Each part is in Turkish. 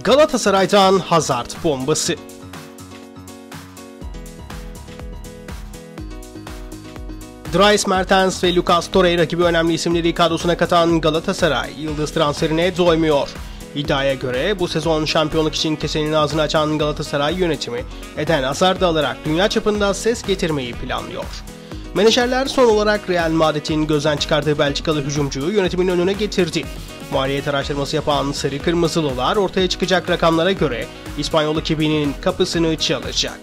Galatasaray'dan Hazard bombası. Dries Mertens ve Lucas Torreira gibi önemli isimleri kadrosuna katan Galatasaray, yıldız transferine doymuyor. İddiaya göre bu sezon şampiyonluk için kesenin ağzını açan Galatasaray yönetimi, Eden Hazard'ı alarak dünya çapında ses getirmeyi planlıyor. Menajerler son olarak Real Madrid'in gözden çıkardığı Belçikalı hücumcuyu yönetimin önüne getirdi. Maliyet araştırması yapan Sarı Kırmızılılar ortaya çıkacak rakamlara göre İspanyol ekibinin kapısını çalacak.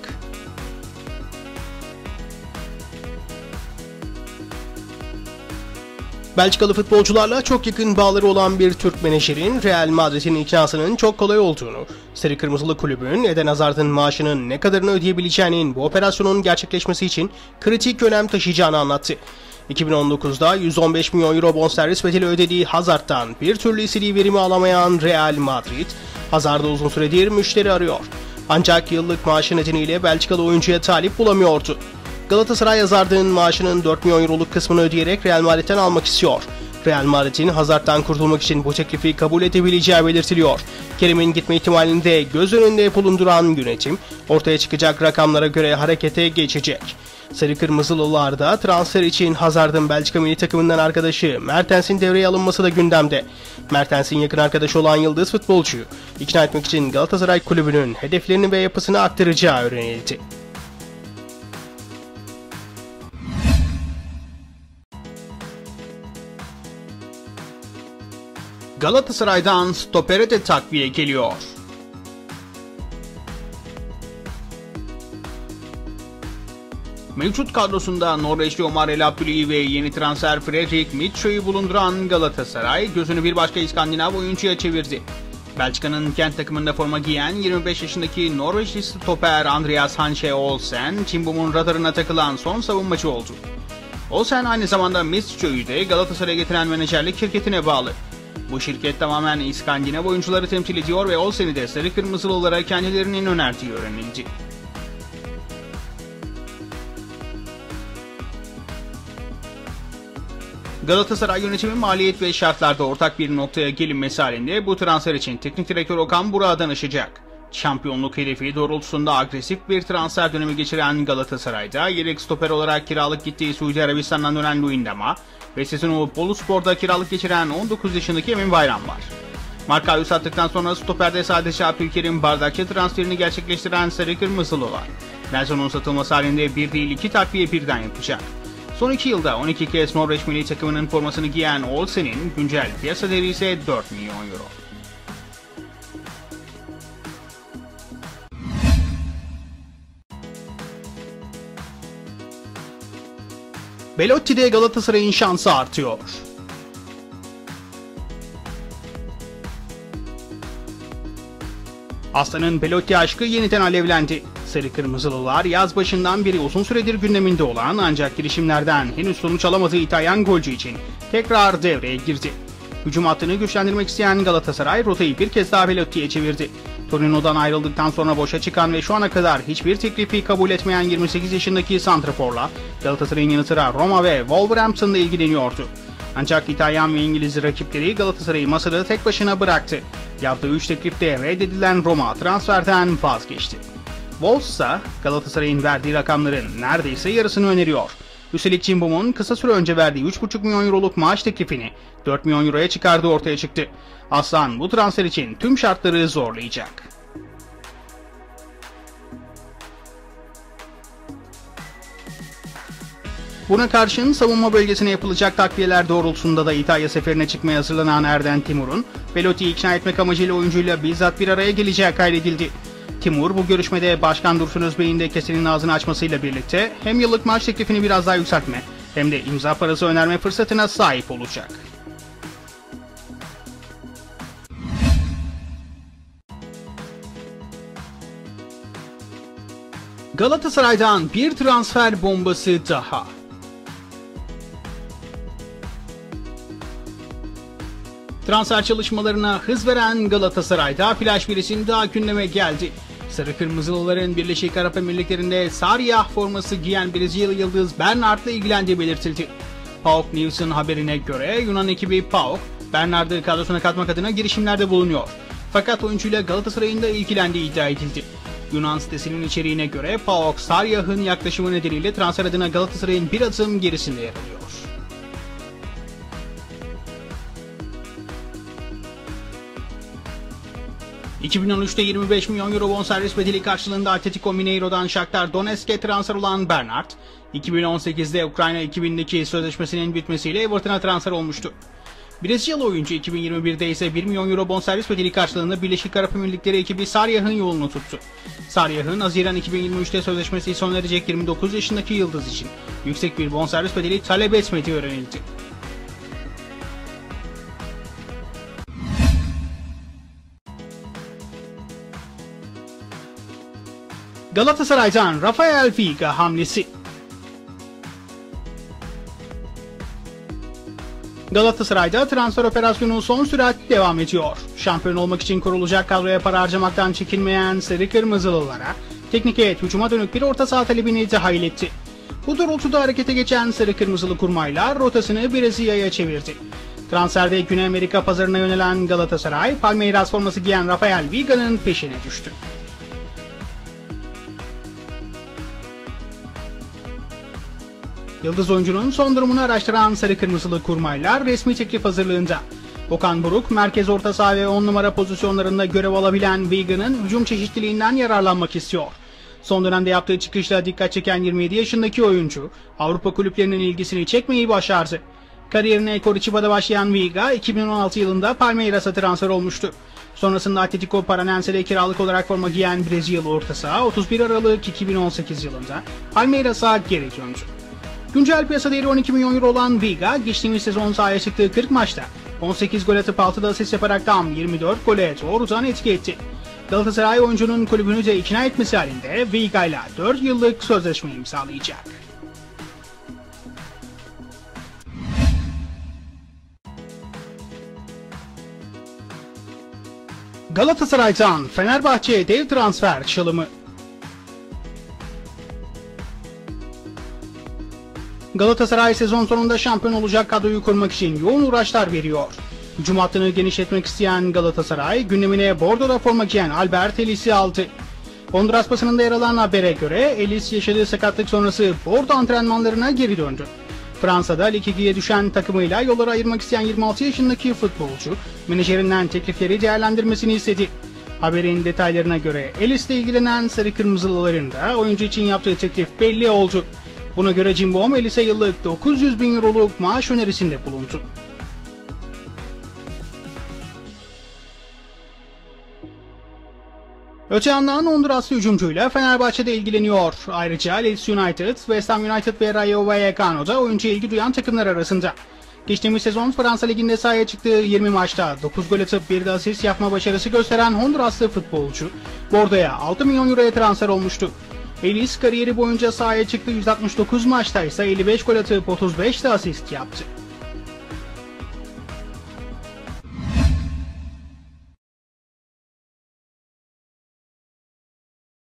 Belçikalı futbolcularla çok yakın bağları olan bir Türk menajerin Real Madrid'in iknasının çok kolay olduğunu, Sarı Kırmızılı kulübün Eden Hazard'ın maaşının ne kadarını ödeyebileceğinin bu operasyonun gerçekleşmesi için kritik önem taşıyacağını anlattı. 2019'da 115 milyon euro bonservis bedeli ödediği Hazard'dan bir türlü istediği verimi alamayan Real Madrid, Hazard'ı uzun süredir müşteri arıyor. Ancak yıllık maaşı nedeniyle Belçikalı oyuncuya talip bulamıyordu. Galatasaray Hazard'ın maaşının 4 milyon euroluk kısmını ödeyerek Real Madrid'den almak istiyor. Real Madrid'in Hazard'dan kurtulmak için bu teklifi kabul edebileceği belirtiliyor. Kerim'in gitme ihtimalini de göz önünde bulunduran yönetim, ortaya çıkacak rakamlara göre harekete geçecek. Sarı Kırmızılılar da transfer için Hazard'ın Belçika milli takımından arkadaşı Mertens'in devreye alınması da gündemde. Mertens'in yakın arkadaşı olan yıldız futbolcuyu ikna etmek için Galatasaray kulübünün hedeflerini ve yapısını aktaracağı öğrenildi. Galatasaray'dan stopere de takviye geliyor. Mevcut kadrosunda Norveçli Omar El Abdüley ve yeni transfer Fredrik Mitchell'ı bulunduran Galatasaray gözünü bir başka İskandinav oyuncuya çevirdi. Belçika'nın Kent takımında forma giyen 25 yaşındaki Norveçli stoper Andreas Hanche Olsen, Timbom'un radarına takılan son savunmacı oldu. Olsen aynı zamanda Mitchell'ı de Galatasaray'a getiren menajerlik şirketine bağlı. Bu şirket tamamen İskandinav oyuncuları temsil ediyor ve Olsen'i de Sarı Kırmızılılara kendilerinin önerdiği öğrenildi. Galatasaray yönetimi maliyet ve şartlarda ortak bir noktaya gelinmesi halinde bu transfer için teknik direktör Okan Burak'a danışacak. Şampiyonluk hedefi doğrultusunda agresif bir transfer dönemi geçiren Galatasaray'da yedek stoper olarak kiralık gittiği Suudi Arabistan'dan dönen Luyendama ve sezonu Boluspor'da kiralık geçiren 19 yaşındaki Emin Bayram var. Markayı sattıktan sonra stoperde sadece Abdülkerim Bardakçı transferini gerçekleştiren Sarı Kırmızılılar, Nelson'un satılması halinde bir değil iki takviye birden yapacak. Son 2 yılda 12 kez Norveç milli takımının formasını giyen Olsen'in güncel piyasa değeri ise 4 milyon euro. Belotti'de Galatasaray'ın şansı artıyor. Aslan'ın Belotti aşkı yeniden alevlendi. Sarı Kırmızılılar yaz başından beri uzun süredir gündeminde olan ancak girişimlerden henüz sonuç alamadığı İtalyan golcü için tekrar devreye girdi. Hücum hattını güçlendirmek isteyen Galatasaray rotayı bir kez daha Belotti'ye çevirdi. Torino'dan ayrıldıktan sonra boşa çıkan ve şu ana kadar hiçbir teklifi kabul etmeyen 28 yaşındaki santraforla Galatasaray'ın yanı sıra Roma ve Wolverhampton'da ilgileniyordu. Ancak İtalyan ve İngiliz rakipleri Galatasaray'ı masada tek başına bıraktı. Yaptığı 3 teklifte reddedilen Roma transferden vazgeçti. Wolves ise Galatasaray'ın verdiği rakamların neredeyse yarısını öneriyor. Üstelik Timbom'un kısa süre önce verdiği 3,5 milyon euroluk maaş teklifini 4 milyon euroya çıkardığı ortaya çıktı. Aslan bu transfer için tüm şartları zorlayacak. Buna karşın savunma bölgesine yapılacak takviyeler doğrultusunda da İtalya seferine çıkmaya hazırlanan Erden Timur'un Belotti'yi ikna etmek amacıyla oyuncuyla bizzat bir araya geleceği kaydedildi. Timur bu görüşmede Başkan Dursun Özbey'in de kesenin ağzını açmasıyla birlikte hem yıllık maaş teklifini biraz daha yükseltme hem de imza parası önerme fırsatına sahip olacak. Galatasaray'dan bir transfer bombası daha. Transfer çalışmalarına hız veren Galatasaray'da flash bir isim daha gündeme geldi. Sarı Kırmızılıların Birleşik Arap Emirlikleri'nde Sarıyah forması giyen Brezilyalı yıldız Bernard'la ilgilendiği belirtildi. PAOK News'un haberine göre Yunan ekibi PAOK, Bernard'ı kadrosuna katmak adına girişimlerde bulunuyor. Fakat oyuncuyla Galatasaray'ın da ilgilendiği iddia edildi. Yunan sitesinin içeriğine göre PAOK Saryah'ın yaklaşımı nedeniyle transfer adına Galatasaray'ın bir adım gerisinde yer alıyor. ...2013'te 25 milyon euro bonservis bedeli karşılığında Atletico Mineiro'dan Shakhtar Donetsk'e transfer olan Bernard, 2018'de Ukrayna 2000'deki sözleşmesinin bitmesiyle Everton'a transfer olmuştu. Brezilyalı oyuncu 2021'de ise 1 milyon euro bonservis bedeli karşılığında Birleşik Arap Emirlikleri ekibi Saryah'ın yolunu tuttu. Saryah'ın Haziran 2023'te sözleşmesi sona erecek 29 yaşındaki yıldız için yüksek bir bonservis bedeli talep etmediği öğrenildi. Galatasaray'dan Rafael Veiga hamlesi. Galatasaray'da transfer operasyonu son sürat devam ediyor. Şampiyon olmak için kurulacak kadroya para harcamaktan çekinmeyen Sarı Kırmızılılara teknik heyet hücuma dönük bir orta saha talebini dahil etti. Bu doğrultuda harekete geçen Sarı Kırmızılı kurmaylar rotasını Brezilya'ya çevirdi. Transferde Güney Amerika pazarına yönelen Galatasaray, Palmeiras forması giyen Rafael Veiga'nın peşine düştü. Yıldız oyuncunun son durumunu araştıran Sarı Kırmızılı kurmaylar resmi teklif hazırlığında. Okan Buruk, merkez orta saha ve 10 numara pozisyonlarında görev alabilen Veiga'nın hücum çeşitliliğinden yararlanmak istiyor. Son dönemde yaptığı çıkışla dikkat çeken 27 yaşındaki oyuncu, Avrupa kulüplerinin ilgisini çekmeyi başardı. Kariyerine Coritiba'da başlayan Veiga, 2016 yılında Palmeiras'a transfer olmuştu. Sonrasında Atletico Paranense'de kiralık olarak forma giyen Brezilyalı orta saha, 31 Aralık 2018 yılında Palmeiras'a geri döndü. Güncel piyasa değeri 12 milyon euro olan Veiga, geçtiğimiz sezon sahaya çıktığı 40 maçta 18 gol atıp 6'da asist yaparak tam 24 gole doğrudan etki etti. Galatasaray oyuncunun kulübünü de ikna etmesi halinde Veiga ile 4 yıllık sözleşme imzalayacak. Galatasaray'dan Fenerbahçe'ye dev transfer çalımı. Galatasaray sezon sonunda şampiyon olacak kadroyu kurmak için yoğun uğraşlar veriyor. Hücum hattını genişletmek isteyen Galatasaray, gündemine Bordo'da forma giyen Albert Ellis'i aldı. Honduras basınında yer alan habere göre Ellis yaşadığı sakatlık sonrası Bordo antrenmanlarına geri döndü. Fransa'da Lig 2'ye düşen takımıyla yolları ayırmak isteyen 26 yaşındaki futbolcu, menajerinden teklifleri değerlendirmesini istedi. Haberin detaylarına göre Ellis'le ilgilenen Sarı Kırmızılıların da oyuncu için yaptığı teklif belli oldu. Buna göre Cimbom Ellis'e yıllık 900 bin euroluk maaş önerisinde bulundu. Öte yandan Honduraslı hücumcuyla Fenerbahçe'de ilgileniyor. Ayrıca Leeds United, West Ham United ve Rayo Vallecano'da oyuncuya ilgi duyan takımlar arasında. Geçtiğimiz sezon Fransa Ligi'nde sahaya çıktığı 20 maçta 9 gol atıp bir de asist yapma başarısı gösteren Honduraslı futbolcu, Bordo'ya 6 milyon euroya transfer olmuştu. Ellis kariyeri boyunca sahaya çıktığı 169 maçta ise 55 gol atıp 35 de asist yaptı.